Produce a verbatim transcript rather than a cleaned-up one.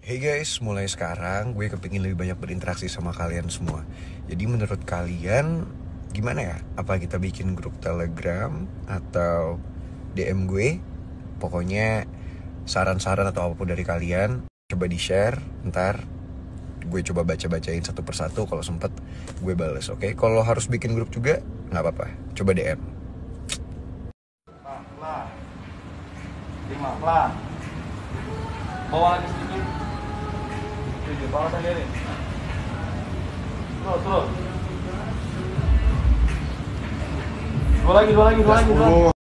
Hey guys, mulai sekarang gue kepingin lebih banyak berinteraksi sama kalian semua. Jadi menurut kalian gimana ya? Apa kita bikin grup Telegram atau D M gue? Pokoknya saran-saran atau apapun dari kalian coba di-share. Ntar gue coba baca-bacain satu persatu. Kalau sempet gue bales, oke? Okay? Kalau harus bikin grup juga nggak apa-apa. Coba D M. Pelan, lima pelan. Bawa lagi sedikit. Tujuh, bawa sendiri. Terus, terus. Dua lagi, dua lagi, dua lagi, dua lagi.